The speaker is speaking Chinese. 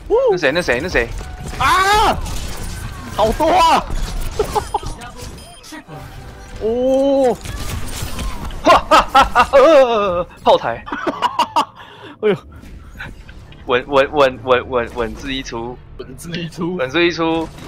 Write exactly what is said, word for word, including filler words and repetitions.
那谁？那谁？那谁？ 啊！好多啊！哦， 哈哈哈哈！呃，炮台。 哎呦， 稳稳稳稳稳稳字一出， 本质一出， 稳字一出。